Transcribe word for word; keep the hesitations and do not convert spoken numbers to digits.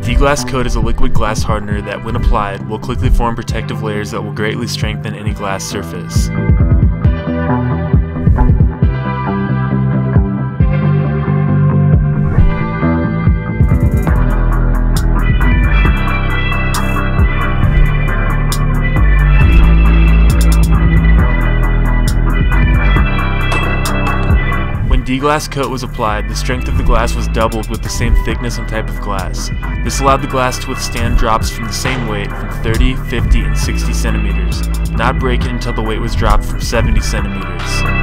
D-glass coat is a liquid glass hardener that, when applied, will quickly form protective layers that will greatly strengthen any glass surface. D-glass coat was applied, the strength of the glass was doubled with the same thickness and type of glass. This allowed the glass to withstand drops from the same weight from thirty, fifty, and sixty centimeters, not breaking until the weight was dropped from seventy centimeters.